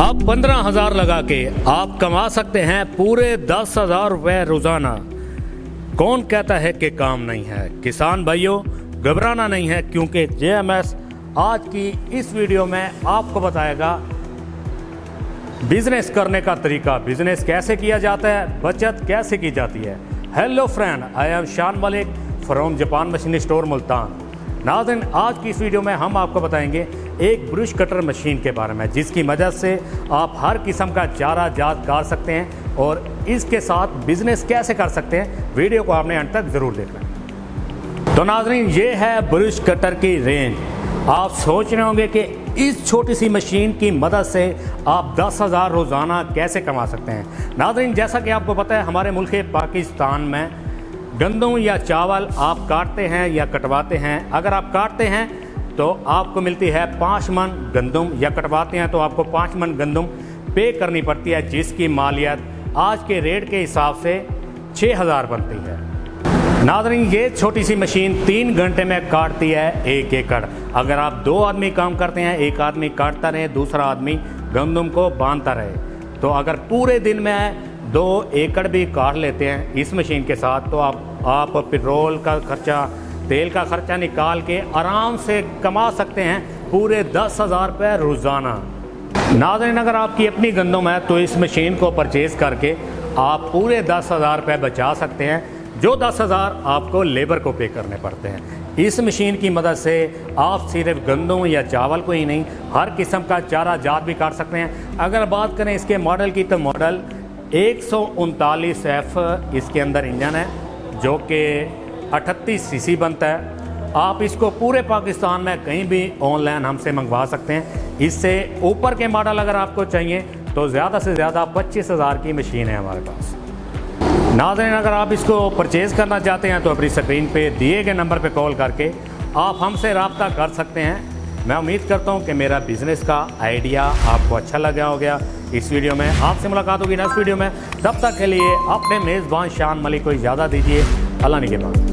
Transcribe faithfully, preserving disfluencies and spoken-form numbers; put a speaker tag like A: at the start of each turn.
A: आप पंद्रह हजार लगा के आप कमा सकते हैं पूरे दस हजार रुपये रोजाना। कौन कहता है कि काम नहीं है? किसान भाइयों, घबराना नहीं है, क्योंकि जे एम एस आज की इस वीडियो में आपको बताएगा बिजनेस करने का तरीका, बिजनेस कैसे किया जाता है, बचत कैसे की जाती है। Hello friend, I am Shan Malik from Japan machine store Multan. नाज़रीन, आज की इस वीडियो में हम आपको बताएंगे एक ब्रश कटर मशीन के बारे में, जिसकी मदद से आप हर किस्म का चारा जात काट सकते हैं और इसके साथ बिजनेस कैसे कर सकते हैं। वीडियो को आपने अंत तक ज़रूर देखना। तो नाज़रीन, ये है ब्रश कटर की रेंज। आप सोच रहे होंगे कि इस छोटी सी मशीन की मदद से आप दस हज़ार रोज़ाना कैसे कमा सकते हैं। नाज़रीन, जैसा कि आपको पता है, हमारे मुल्क पाकिस्तान में गंदम या चावल आप काटते हैं या कटवाते हैं। अगर आप काटते हैं तो आपको मिलती है पाँच मन गंदम, या कटवाते हैं तो आपको पाँच मन गंदम पे करनी पड़ती है, जिसकी मालियत आज के रेट के हिसाब से छः हज़ार बनती है। नाज़रीन, ये छोटी सी मशीन तीन घंटे में काटती है एक एकड़। अगर आप दो आदमी काम करते हैं, एक आदमी काटता रहे, दूसरा आदमी गंदम को बांधता रहे, तो अगर पूरे दिन में दो एकड़ भी काट लेते हैं इस मशीन के साथ, तो आप आप पेट्रोल का खर्चा, तेल का खर्चा निकाल के आराम से कमा सकते हैं पूरे दस हज़ार रुपये रोज़ाना। नाज़रीन, अगर आपकी अपनी गंदम है तो इस मशीन को परचेज़ करके आप पूरे दस हज़ार रुपये बचा सकते हैं, जो दस हज़ार आपको लेबर को पे करने पड़ते हैं। इस मशीन की मदद से आप सिर्फ गंदम या चावल को ही नहीं, हर किस्म का चारा जात भी काट सकते हैं। अगर बात करें इसके मॉडल की, तो मॉडल एक सौ उनतालीस एफ इसके अंदर इंजन है, जो कि अठतीस सीसी बनता है। आप इसको पूरे पाकिस्तान में कहीं भी ऑनलाइन हमसे मंगवा सकते हैं। इससे ऊपर के मॉडल अगर आपको चाहिए तो ज़्यादा से ज़्यादा पच्चीस हज़ार की मशीन है हमारे पास। नाज़रीन, अगर आप इसको परचेज़ करना चाहते हैं तो अपनी स्क्रीन पे दिए गए नंबर पे कॉल करके आप हमसे रब्ता कर सकते हैं। मैं उम्मीद करता हूं कि मेरा बिज़नेस का आइडिया आपको अच्छा लगा हो गया। इस वीडियो में आपसे मुलाकात होगी नेक्स्ट वीडियो में। तब तक के लिए अपने मेज़बान शान मलिक को इजाज़त दीजिए। अल्लाह निगहबान।